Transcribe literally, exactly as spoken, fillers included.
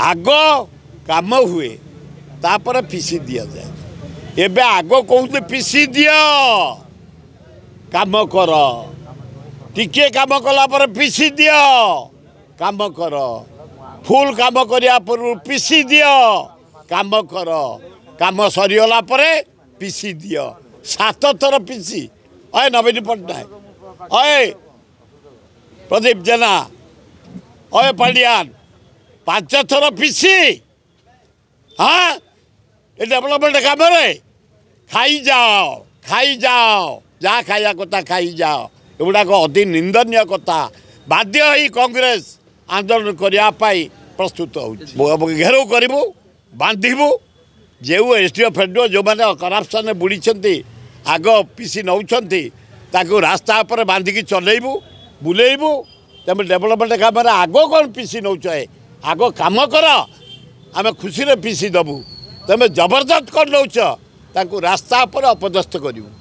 आग काम हुए तापर पिसी दिया जाए एबे आग कहते पिसी दियो काम कर टिके काम कला पर पिसी दियो काम कर फुल काम करिया पूर्व पिसी दियो काम कर काम सरीगला पर पिसी दियो सात थर पिसी अय नवीन पट्टनायक अय प्रदीप जेना अय पांडियान पांच थर पिसी हाँ ये डेवलपमेंट काम रे खाई जाओ खाई जाओ जहाँ खाया कथा खाई जाओ एगुड़ाक अति निंदनीय कथा बाध्य ही कांग्रेस आंदोलन करने प्रस्तुत हो घेराव करूँ बांधबू जो एसडीओ फेडीओ जो मैंने करप्शन बुड़ी आग पिसी नौकरी रास्ता पर बांधिकी चलैबू बुलेबू तुम डेवलपमेंट काम आग कौन पिसी नौ आग काम कर आम खुशी पिसी दबू तुम जबरदस्त कर नौ रास्ता पर अपदस्थ करूँ।